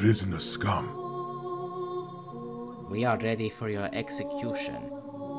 prisoner scum. We are ready for your execution.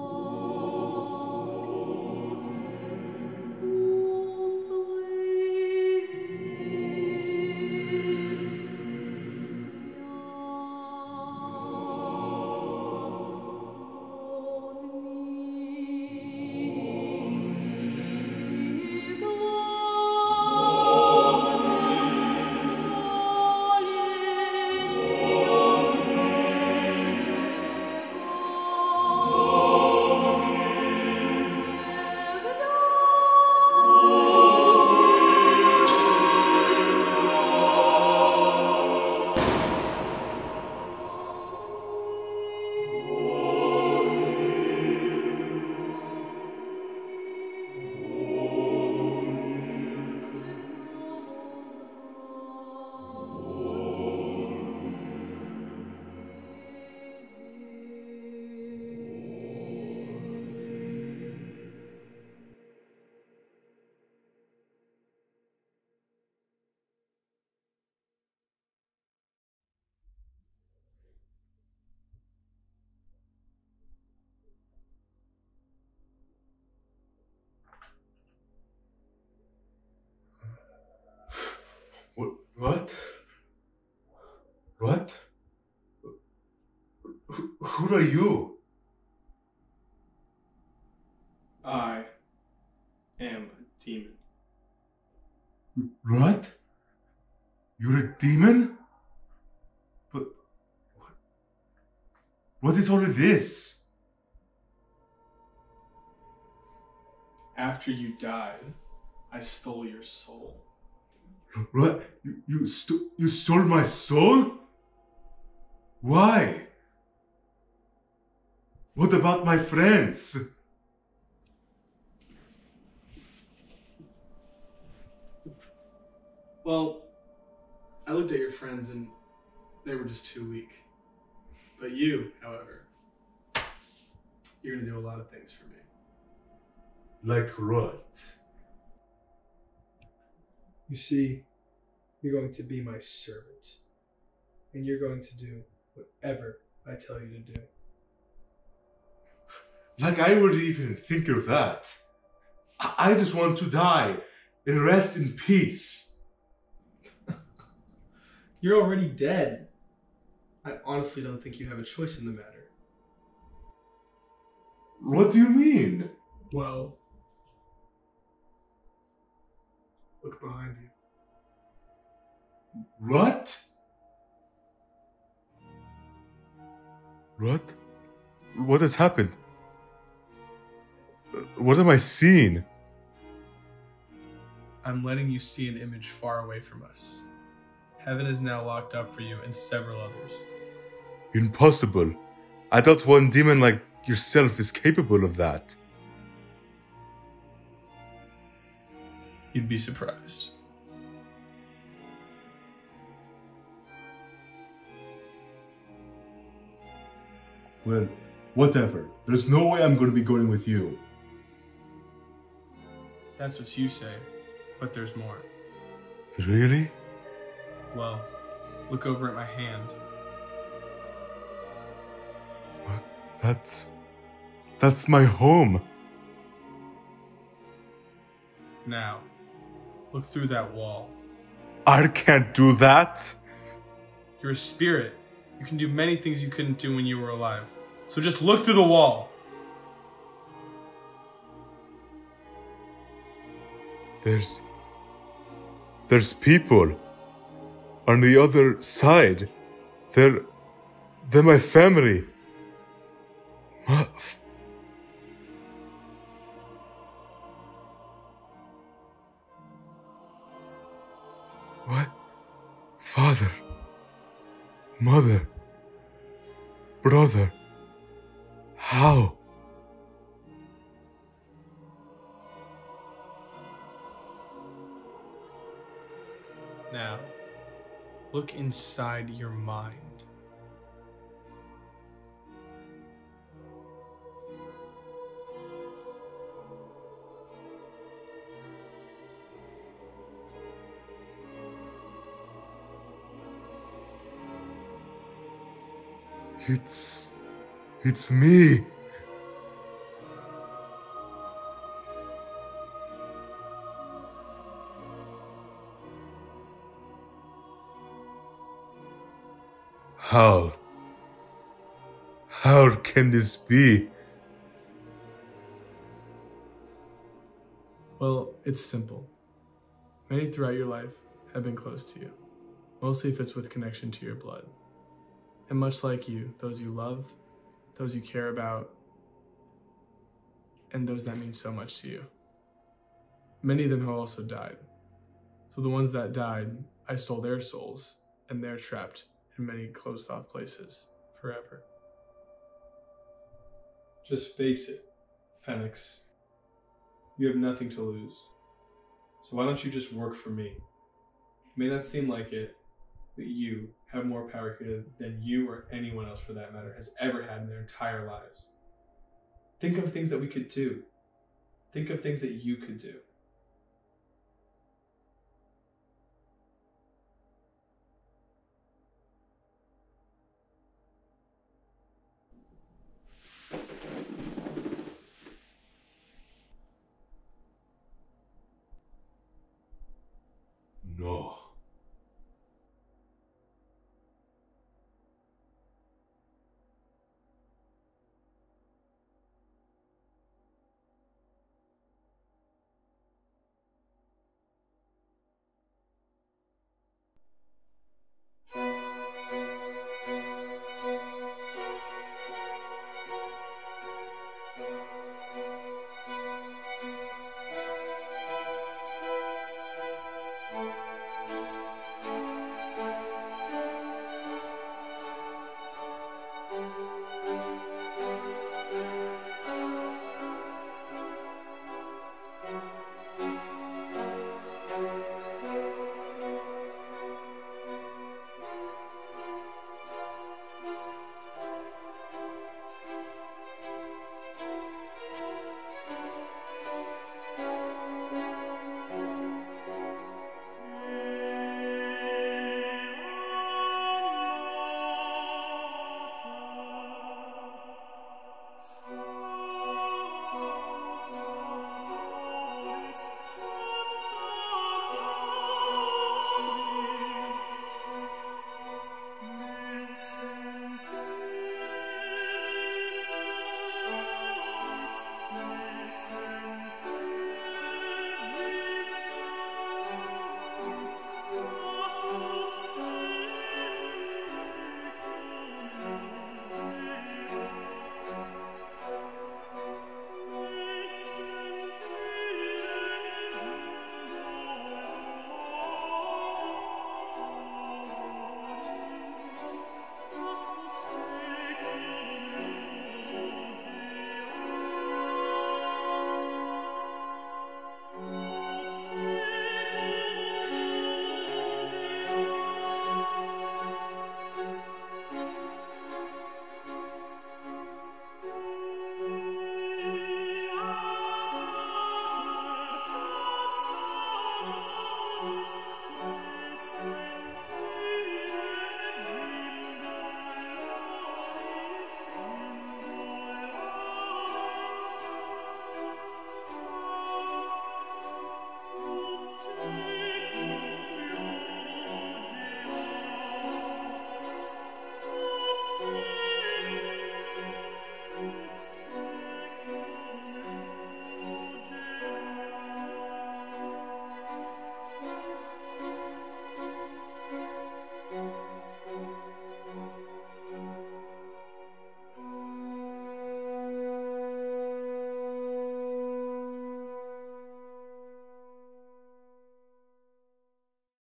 What? What? Who are you? I am a demon. What? You're a demon? But what is all of this? After you died, I stole your soul. What? You stole my soul? Why? What about my friends? Well, I looked at your friends and they were just too weak. But you, however, you're gonna do a lot of things for me. Like what? You see, you're going to be my servant, and you're going to do whatever I tell you to do. Like I wouldn't even think of that. I just want to die and rest in peace. You're already dead. I honestly don't think you have a choice in the matter. What do you mean? Well, look behind you. What? What? What has happened? What am I seeing? I'm letting you see an image far away from us. Heaven is now locked up for you and several others. Impossible. I thought one demon like yourself is capable of that. You'd be surprised. Well, whatever. There's no way I'm going to be going with you. That's what you say, but there's more. Really? Well, look over at my hand. What? That's my home. Now, look through that wall. I can't do that. You're a spirit. You can do many things you couldn't do when you were alive. So just look through the wall. There's people on the other side. They're my family. What? Father, mother, brother. How? Now, look inside your mind. It's me. How? How can this be? Well, it's simple. Many throughout your life have been close to you, mostly if it's with connection to your blood. And much like you, those you love, those you care about, and those that mean so much to you. Many of them have also died. So the ones that died, I stole their souls, and they're trapped in many closed off places forever. Just face it, Phoenix. You have nothing to lose. So why don't you just work for me? It may not seem like it, but you have more power here than you or anyone else for that matter has ever had in their entire lives. Think of things that we could do. Think of things that you could do.